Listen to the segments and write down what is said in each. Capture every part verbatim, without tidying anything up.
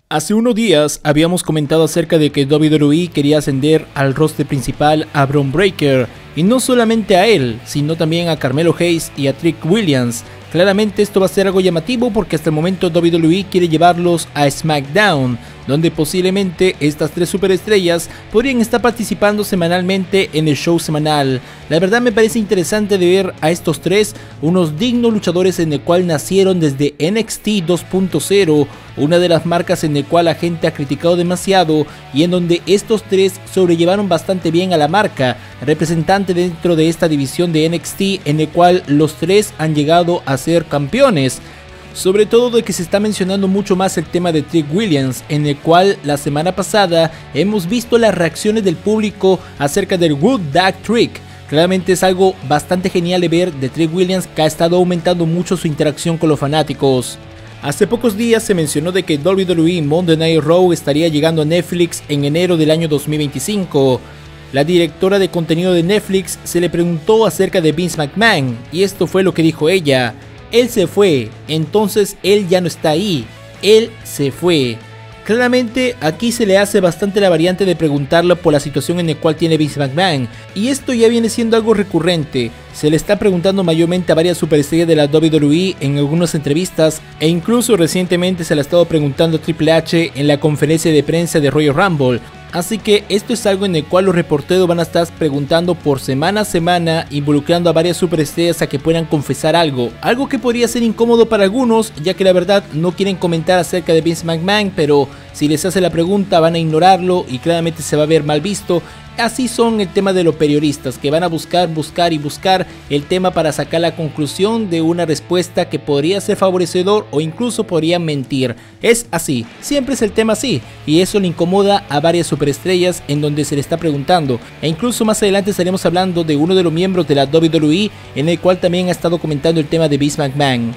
Hace unos días habíamos comentado acerca de que doble u doble u E quería ascender al roster principal a Bron Breakker, y no solamente a él, sino también a Carmelo Hayes y a Trick Williams. Claramente esto va a ser algo llamativo porque hasta el momento doble u doble u E quiere llevarlos a SmackDown, donde posiblemente estas tres superestrellas podrían estar participando semanalmente en el show semanal. La verdad me parece interesante de ver a estos tres, unos dignos luchadores en el cual nacieron desde N X T dos punto cero, una de las marcas en el cual la gente ha criticado demasiado y en donde estos tres sobrellevaron bastante bien a la marca, representante dentro de esta división de N X T en el cual los tres han llegado a ser campeones. Sobre todo de que se está mencionando mucho más el tema de Trick Williams, en el cual la semana pasada hemos visto las reacciones del público acerca del Good Dag Trick. Claramente es algo bastante genial de ver de Trick Williams, que ha estado aumentando mucho su interacción con los fanáticos. Hace pocos días se mencionó de que doble u doble u E Monday Night Raw estaría llegando a Netflix en enero del año dos mil veinticinco. La directora de contenido de Netflix se le preguntó acerca de Vince McMahon y esto fue lo que dijo ella: él se fue, entonces él ya no está ahí, él se fue. Claramente aquí se le hace bastante la variante de preguntarle por la situación en la cual tiene Vince McMahon, y esto ya viene siendo algo recurrente. Se le está preguntando mayormente a varias superestrellas de la doble u doble u E en algunas entrevistas, e incluso recientemente se le ha estado preguntando a Triple H en la conferencia de prensa de Royal Rumble. Así que esto es algo en el cual los reporteros van a estar preguntando por semana a semana, involucrando a varias superestrellas a que puedan confesar algo. Algo que podría ser incómodo para algunos, ya que la verdad no quieren comentar acerca de Vince McMahon, pero si les hace la pregunta van a ignorarlo y claramente se va a ver mal visto. Así son el tema de los periodistas, que van a buscar, buscar y buscar el tema para sacar la conclusión de una respuesta que podría ser favorecedor o incluso podrían mentir. Es así, siempre es el tema así, y eso le incomoda a varias superestrellas en donde se le está preguntando. E incluso más adelante estaremos hablando de uno de los miembros de la doble u doble u E en el cual también ha estado comentando el tema de Vince McMahon.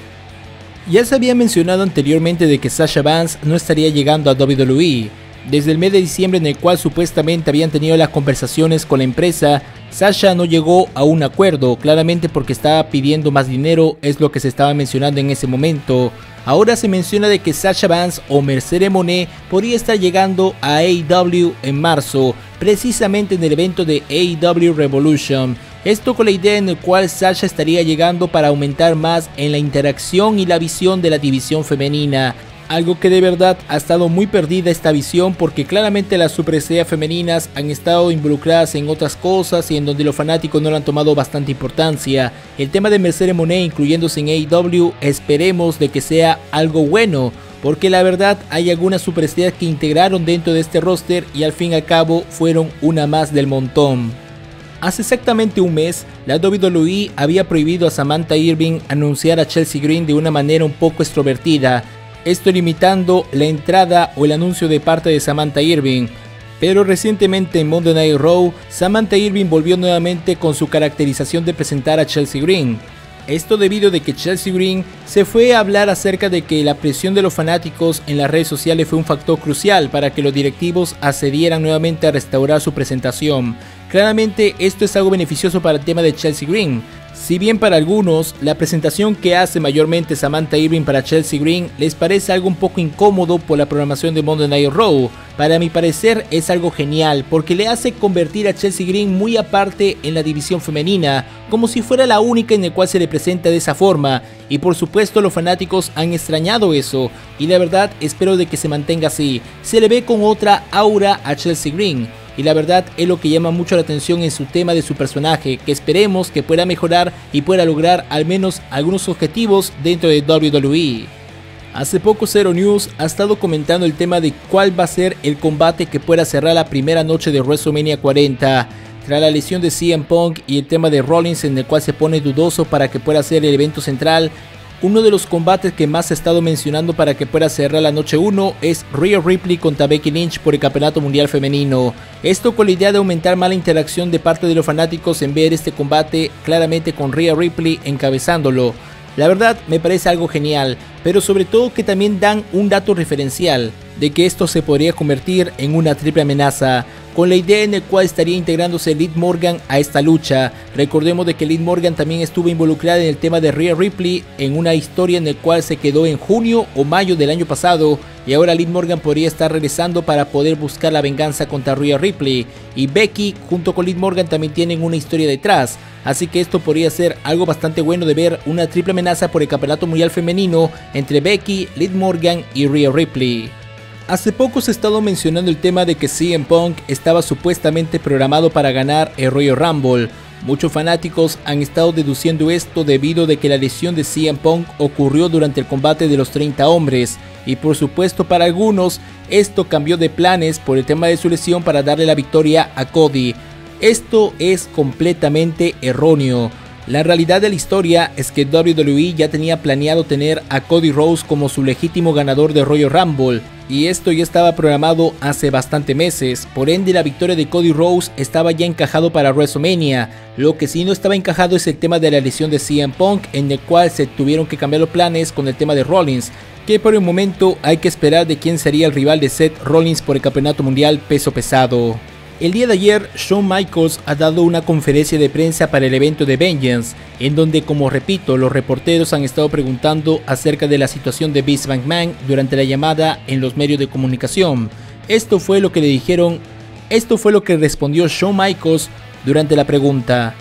Ya se había mencionado anteriormente de que Sasha Banks no estaría llegando a doble u doble u E. Desde el mes de diciembre, en el cual supuestamente habían tenido las conversaciones con la empresa, Sasha no llegó a un acuerdo, claramente porque estaba pidiendo más dinero, es lo que se estaba mencionando en ese momento. Ahora se menciona de que Sasha Banks o Mercedes Moné podría estar llegando a A E W en marzo, precisamente en el evento de A E W Revolution. Esto con la idea en la cual Sasha estaría llegando para aumentar más en la interacción y la visión de la división femenina. Algo que de verdad ha estado muy perdida esta visión, porque claramente las superestrellas femeninas han estado involucradas en otras cosas y en donde los fanáticos no le han tomado bastante importancia. El tema de Mercedes Moné incluyéndose en A E W, esperemos de que sea algo bueno, porque la verdad hay algunas superestrellas que integraron dentro de este roster y al fin y al cabo fueron una más del montón. Hace exactamente un mes, la doble u doble u E había prohibido a Samantha Irving anunciar a Chelsea Green de una manera un poco extrovertida, esto limitando la entrada o el anuncio de parte de Samantha Irving. Pero recientemente en Monday Night Raw, Samantha Irving volvió nuevamente con su caracterización de presentar a Chelsea Green. Esto debido de que Chelsea Green se fue a hablar acerca de que la presión de los fanáticos en las redes sociales fue un factor crucial para que los directivos accedieran nuevamente a restaurar su presentación. Claramente esto es algo beneficioso para el tema de Chelsea Green. Si bien para algunos la presentación que hace mayormente Samantha Irving para Chelsea Green les parece algo un poco incómodo por la programación de Monday Night Raw, para mi parecer es algo genial porque le hace convertir a Chelsea Green muy aparte en la división femenina, como si fuera la única en la cual se le presenta de esa forma, y por supuesto los fanáticos han extrañado eso y la verdad espero de que se mantenga así. Se le ve con otra aura a Chelsea Green. Y la verdad es lo que llama mucho la atención en su tema de su personaje, que esperemos que pueda mejorar y pueda lograr al menos algunos objetivos dentro de doble u doble u E. Hace poco Zero News ha estado comentando el tema de cuál va a ser el combate que pueda cerrar la primera noche de WrestleMania cuarenta. Tras la lesión de C M Punk y el tema de Rollins, en el cual se pone dudoso para que pueda ser el evento central, uno de los combates que más se ha estado mencionando para que pueda cerrar la noche uno es Rhea Ripley contra Becky Lynch por el Campeonato Mundial Femenino. Esto con la idea de aumentar más la interacción de parte de los fanáticos en ver este combate claramente con Rhea Ripley encabezándolo. La verdad me parece algo genial, pero sobre todo que también dan un dato referencial de que esto se podría convertir en una triple amenaza. con la idea en el cual estaría integrándose Liv Morgan a esta lucha. Recordemos de que Liv Morgan también estuvo involucrada en el tema de Rhea Ripley en una historia en el cual se quedó en junio o mayo del año pasado, y ahora Liv Morgan podría estar regresando para poder buscar la venganza contra Rhea Ripley, y Becky junto con Liv Morgan también tienen una historia detrás, así que esto podría ser algo bastante bueno de ver una triple amenaza por el campeonato mundial femenino entre Becky, Liv Morgan y Rhea Ripley. Hace poco se ha estado mencionando el tema de que C M Punk estaba supuestamente programado para ganar el Royal Rumble. Muchos fanáticos han estado deduciendo esto debido a que la lesión de C M Punk ocurrió durante el combate de los treinta hombres, y por supuesto para algunos esto cambió de planes por el tema de su lesión para darle la victoria a Cody. Esto es completamente erróneo. La realidad de la historia es que W W E ya tenía planeado tener a Cody Rhodes como su legítimo ganador de Royal Rumble, y esto ya estaba programado hace bastante meses. Por ende, la victoria de Cody Rhodes estaba ya encajado para WrestleMania. Lo que sí no estaba encajado es el tema de la lesión de C M Punk, en el cual se tuvieron que cambiar los planes con el tema de Rollins, que por el momento hay que esperar de quién sería el rival de Seth Rollins por el campeonato mundial peso pesado. El día de ayer, Shawn Michaels ha dado una conferencia de prensa para el evento de Vengeance, en donde, como repito, los reporteros han estado preguntando acerca de la situación de Vince McMahon durante la llamada en los medios de comunicación. Esto fue lo que le dijeron, esto fue lo que respondió Shawn Michaels durante la pregunta.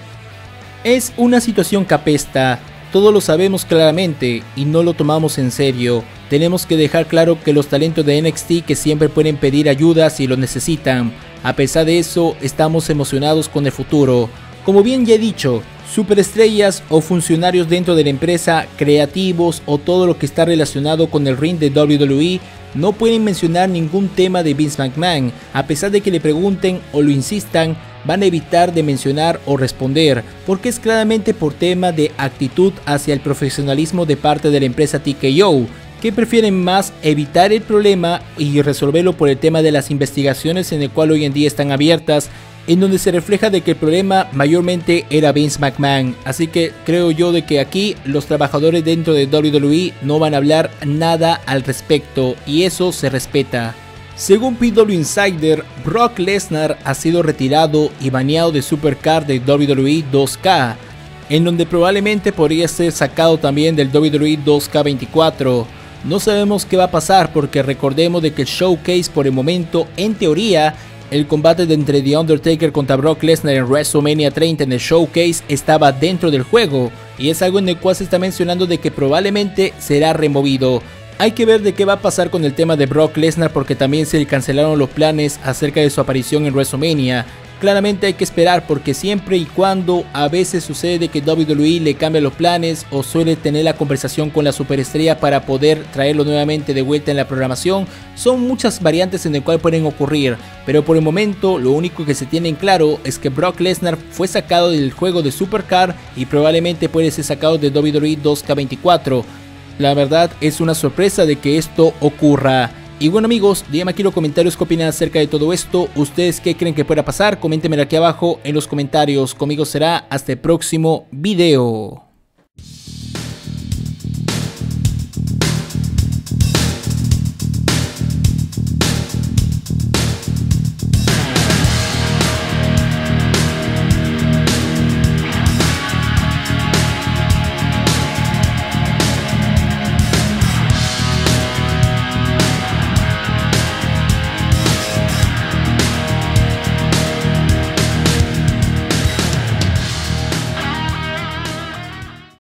Es una situación que apesta, todos lo sabemos claramente y no lo tomamos en serio. Tenemos que dejar claro que los talentos de N X T que siempre pueden pedir ayuda si lo necesitan. A pesar de eso, estamos emocionados con el futuro. Como bien ya he dicho, superestrellas o funcionarios dentro de la empresa, creativos o todo lo que está relacionado con el ring de W W E no pueden mencionar ningún tema de Vince McMahon. A pesar de que le pregunten o lo insistan, van a evitar de mencionar o responder, porque es claramente por tema de actitud hacia el profesionalismo de parte de la empresa T K O, que prefieren más evitar el problema y resolverlo por el tema de las investigaciones en el cual hoy en día están abiertas, en donde se refleja de que el problema mayormente era Vince McMahon. Así que creo yo de que aquí los trabajadores dentro de W W E no van a hablar nada al respecto, y eso se respeta. Según P W Insider, Brock Lesnar ha sido retirado y baneado de Supercard de W W E dos K, en donde probablemente podría ser sacado también del W W E dos K veinticuatro. No sabemos qué va a pasar, porque recordemos de que el Showcase por el momento, en teoría, el combate de entre The Undertaker contra Brock Lesnar en WrestleMania treinta en el Showcase estaba dentro del juego, y es algo en el cual se está mencionando de que probablemente será removido. Hay que ver de qué va a pasar con el tema de Brock Lesnar, porque también se le cancelaron los planes acerca de su aparición en WrestleMania. Claramente hay que esperar, porque siempre y cuando a veces sucede que W W E le cambia los planes o suele tener la conversación con la superestrella para poder traerlo nuevamente de vuelta en la programación, son muchas variantes en el cual pueden ocurrir, pero por el momento lo único que se tiene en claro es que Brock Lesnar fue sacado del juego de Supercard y probablemente puede ser sacado de W W E dos K veinticuatro. La verdad es una sorpresa de que esto ocurra. Y bueno amigos, díganme aquí en los comentarios qué opinan acerca de todo esto. ¿Ustedes qué creen que pueda pasar? Coméntenme aquí abajo en los comentarios. Conmigo será hasta el próximo video.